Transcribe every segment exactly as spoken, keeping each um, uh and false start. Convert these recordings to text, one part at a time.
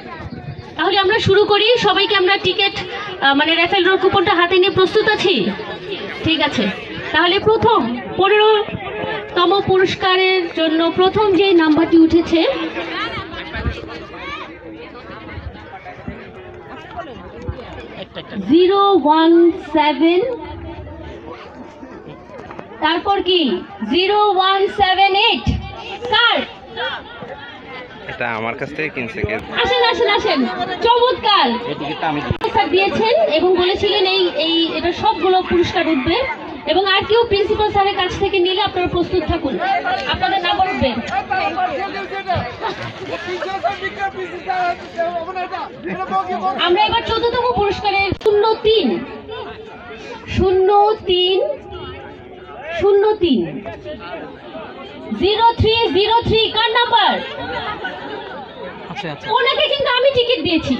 তাহলে আমরা শুরু করি। সবাইকে আমরা টিকিট মানে র্যাফেল ড্র কুপনটা হাতে নিয়ে প্রস্তুত আছি? ঠিক আছে, তাহলে প্রথম পনেরোতম পুরস্কারের জন্য প্রথম যে নাম্বারটি উঠেছে জিরো ওয়ান সেভেন, তারপর কি জিরো ওয়ান সেভেন এইট। কার? এটা আমার কাছ থেকে কিনছে কে? আসেন আসেন আসেন, চমৎকার। এই টিকিটটা আমি স্যার দিয়েছেন এবং বলেছিলেন এই এই এটা সবগুলো পুরস্কার উঠবে এবং আর কেউ প্রিন্সিপাল স্যারের কাছ থেকে নিলে আপনারা প্রস্তুত থাকুন, আপনাদের নাম্বার উঠবে। আমরা এবার চোদ্দতম পুরস্কারের শূন্য তিন শূন্য তিন শূন্য তিন জিরো থ্রি জিরো থ্রি। কার নাম্বার? ওনাকে কিন্তু আমি টিকিট দিয়েছি।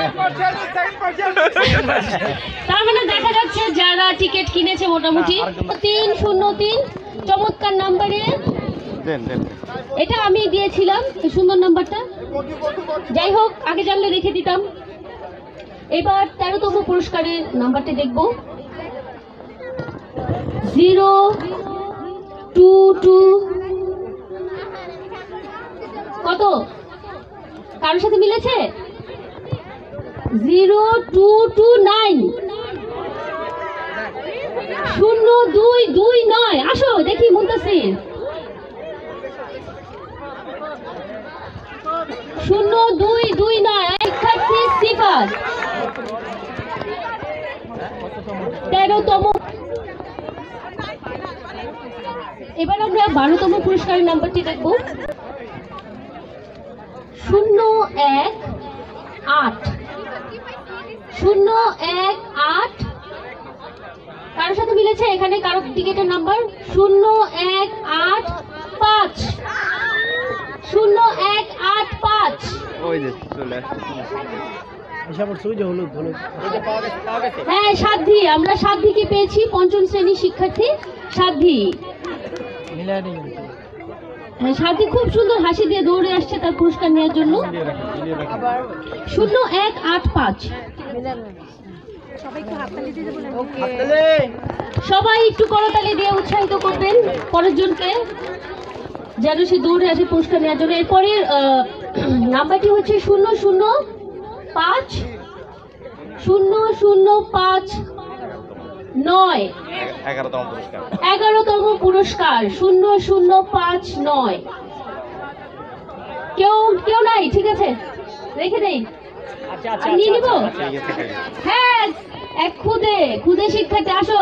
তার মানে দেখা যাচ্ছে যারা টিকিট কিনেছে মোটামুটি তিন শূন্য তিন, চমৎকার নাম্বারে। এটা আমি দিয়েছিলাম, এই সুন্দর নাম্বারটা। যাই হোক, আগে জানলে রেখে দিতাম। এবার তেরোতম পুরস্কারের নাম্বারটি দেখব, জিরো টু টু। কত? কারোর সাথে মিলেছে? জিরো টু টু নাইন শূন্য দুই দুই নয়। আসো দেখি মুন্তাসির। শূন্য দুই দুই নয় শিক্ষার্থী সিফাত। তেরোতম। এবার আমরা বারোতম পুরস্কারের নাম্বারটি দেখব, শূন্য এক আট শূন্য এক আট। কারোর সাথে মিলেছে? এখানে কারো টিকিটের নাম্বার শূন্য এক আট পাঁচ শূন্য এক আট পাঁচ। হ্যাঁ, সাধ্যি। আমরা সাধ্যিকে পেয়েছি, পঞ্চম শ্রেণীর শিক্ষার্থী সাধ্যি। হ্যাঁ, সাথী খুব সুন্দর হাসি দিয়ে দৌড়ে আসছে তার পুরস্কার নেওয়ার জন্য। শূন্য এক আট পাঁচ। সবাই একটু করতালি দিয়ে উৎসাহিত করবেন পরের জনকে, যেন সে দৌড়ে আসে পুরস্কার নেওয়ার জন্য। এরপরে নাম্বারটি হচ্ছে শূন্য শূন্য পাঁচ শূন্য শূন্য পাঁচ নয়। এগারোতম পুরস্কার এগারোতম পুরস্কার শূন্য শূন্য পাঁচ নয়। কেউ কেউ নাই? ঠিক আছে, রেখে দেই। নিয়ে নিব। হ্যাঁ, এক খুদে খুদে শিক্ষার্থী আসো।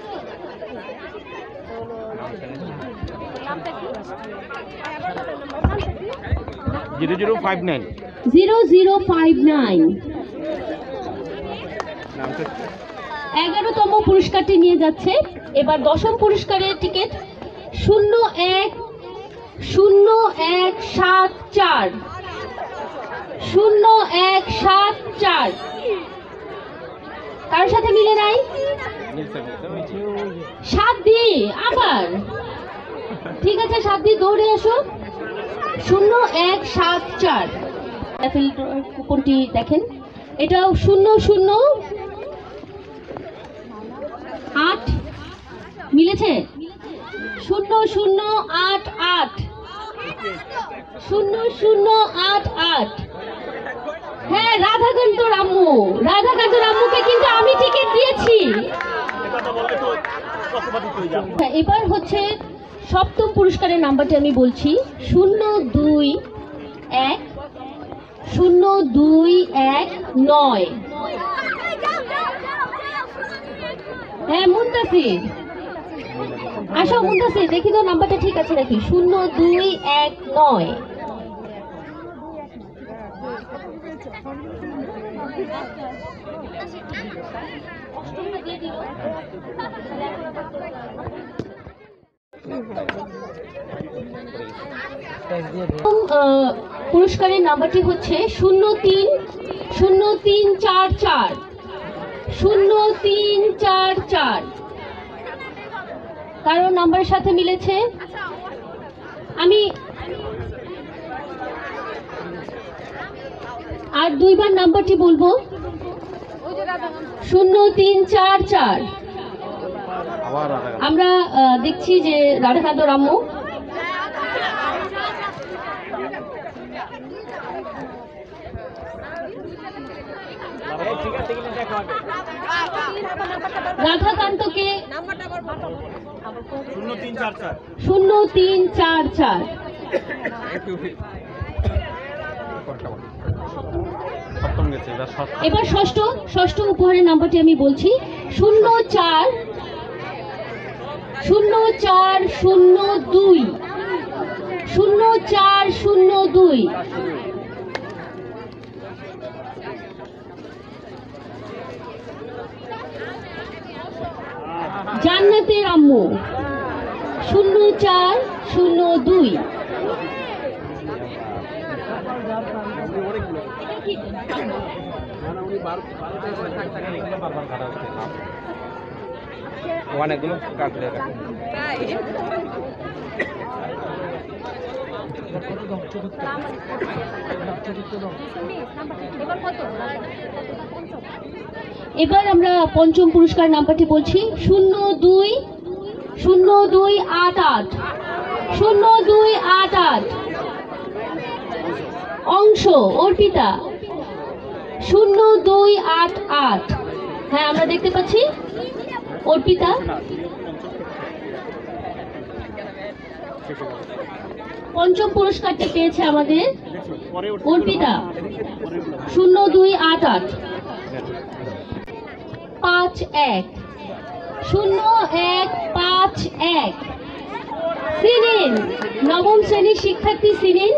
Zero zero five nine zero zero five nine এগারোতম পুরস্কারটি নিয়ে যাচ্ছে। এবার দশম পুরস্কারের টিকিট শূন্য এক শূন্য এক সাত চার শূন্য এক সাত চার। কারোর সাথে মিলে নাই? সাত দিয়ে আবার। ঠিক আছে, সাত দিয়ে দৌড়ে আসো। শূন্য এক সাত চার কুপনটি দেখেন, এটাও শূন্য শূন্য আট। মিলেছে? শূন্য শূন্য আট আট শূন্য শূন্য আট আট। হ্যাঁ, রাধাকান্ত রাম্মু। রাধাকান্ত রাম্মুকে কিন্তু আমি টিকিট দিয়েছি। এবার হচ্ছে সপ্তম পুরস্কারের নাম্বারটি আমি বলছি, শূন্য দুই এক শূন্য দুই এক নয়। হ্যাঁ, মুন্তাসির আসো। মুন্তাসির দেখি তো নাম্বারটা ঠিক আছে নাকি। শূন্য দুই এক নয়। পুরস্কারের নাম্বারটি হচ্ছে শূন্য তিন শূন্য তিন চার চার শূন্য তিন চার চার। কারণ নাম্বারের সাথে মিলেছে? আমি আর দুইবার নাম্বারটি বলবো, শূন্য তিন চার চার। আমরা দেখছি যে রাধাকান্ত রাম্য রাধাকান্তকে শূন্য তিন চার চার। এবার ষষ্ঠ ষষ্ঠ উপহারের নাম্বারটি আমি বলছি, শূন্য চার শূন্য চার শূন্য দুই শূন্য চার শূন্য দুই। জান্নাতের আম্মু শূন্য চার শূন্য দুই। অনেকগুলো কাটলে এবার আমরা পঞ্চম পুরস্কার নাম্বারটি বলছি, শূন্য দুই শূন্য দুই আট আট শূন্য দুই আট আট। অংশ অর্পিতা শূন্য দুই আট আট। হ্যাঁ, আমরা দেখতে পাচ্ছি অর্পিতা। পঞ্চম পুরস্কারটি পেয়েছে আমাদের অর্পিতা, শূন্য দুই আট আট পাঁচ এক শূন্য এক পাঁচ এক। সিনিন, নবম শ্রেণীর শিক্ষার্থী সিনিন।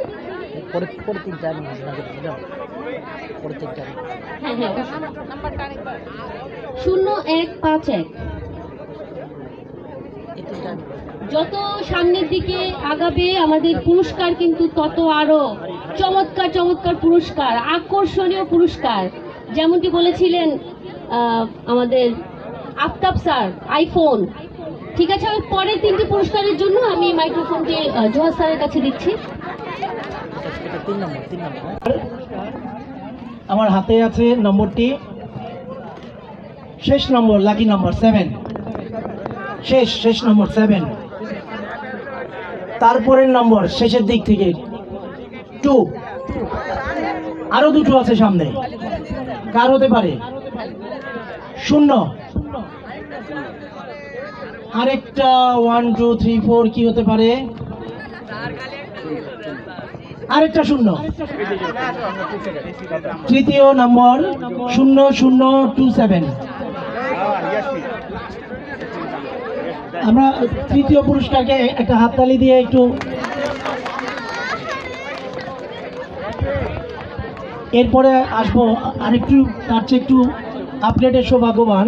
হ্যাঁ হ্যাঁ, শূন্য এক পাঁচ এক। যত সামনের দিকে আগাবে আমাদের পুরস্কার কিন্তু তত আরো চমৎকার চমৎকার পুরস্কার, আকর্ষণীয় পুরস্কার। যেমনটি বলেছিলেন আমাদের আফতাব স্যার, আইফোন। ঠিক আছে, আমি পরের তিনটি পুরস্কারের জন্য আমি মাইক্রোফোনটি জোহার স্যারের কাছে দিচ্ছি। আমার হাতে আছে নম্বরটি, শেষ নম্বর, লাকি নম্বর সেভেন, শেষ শেষ নম্বর সেভেন। তারপরের নম্বর শেষের দিক থেকে টু, আরো দুটো আছে সামনে, কার হতে পারে? শূন্য, আরেকটা ওয়ান টু থ্রি ফোর, কি হতে পারে? আরেকটা শূন্য। তৃতীয় নম্বর শূন্য শূন্য টু সেভেন। আমরা তৃতীয় পুরস্কারকে একটা হাততালি দিয়ে একটু, এরপরে আসবো আরেকটু তার চেয়ে একটু আপডেটের সৌভাগ্যবান।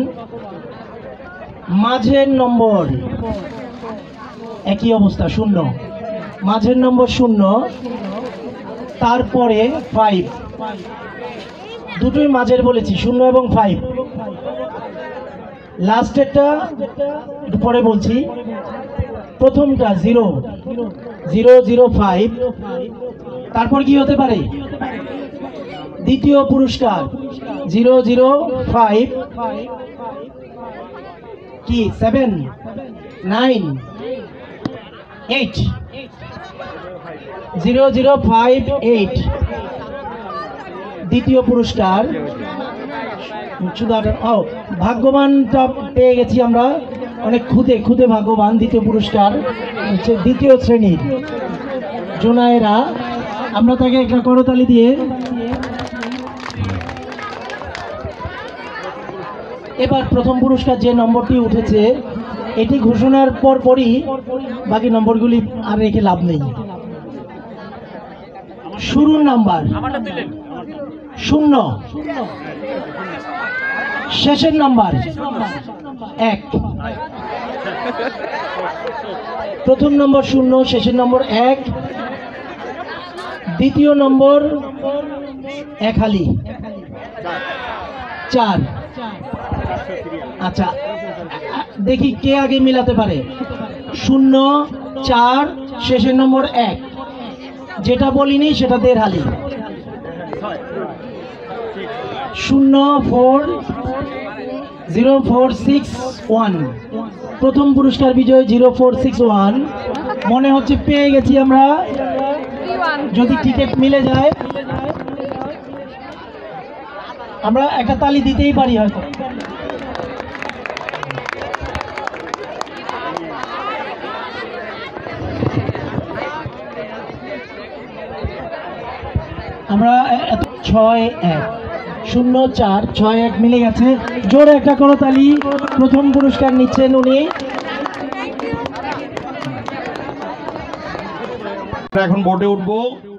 মাঝের নম্বর একই অবস্থা, শূন্য, মাঝের নম্বর শূন্য, তারপরে ফাইভ, দুটোই মাঝের বলেছি, শূন্য এবং ফাইভ। লাস্টেরটা পরে বলছি, প্রথমটা জিরো জিরো জিরো ফাইভ। তারপর কি হতে পারে? দ্বিতীয় পুরস্কার জিরো জিরো ফাইভ, কি seven nine eight, zero zero five eight. দ্বিতীয় পুরস্কার ও ভাগ্যবানটা পেয়ে গেছি আমরা, অনেক খুদে খুদে ভাগ্যবান। দ্বিতীয় পুরস্কার হচ্ছে দ্বিতীয় শ্রেণীর জোনায়েরা, আমরা তাকে একটা করতালি দিয়ে। এবার প্রথম পুরস্কার যে নম্বরটি উঠেছে, এটি ঘোষণার পর পরই বাকি নম্বরগুলি আর রেখে লাভ নেই। শুরুর নাম্বার শূন্য, শেষের নাম্বার এক। প্রথম নম্বর শূন্য, শেষের নম্বর এক। দ্বিতীয় নম্বর এক হালি চার। আচ্ছা, দেখি কে আগে মিলাতে পারে। শূন্য চার, শেষের নম্বর এক। যেটা বলিনি সেটা দেড় হালি। শূন্য four zero four six one প্রথম পুরস্কার বিজয় জিরো ফোর সিক্স ওয়ান। মনে হচ্ছে পেয়ে গেছি আমরা, যদি টিকিট মিলে যায় আমরা একটা তালি দিতেই পারি হয়তো। আমরা ছয় এক শূন্য চার ছয় এক মিলে গেছে। জোরে একটা করতালি। প্রথম পুরস্কার নিচ্ছেন উনি। এখন বোর্ডে উঠবো।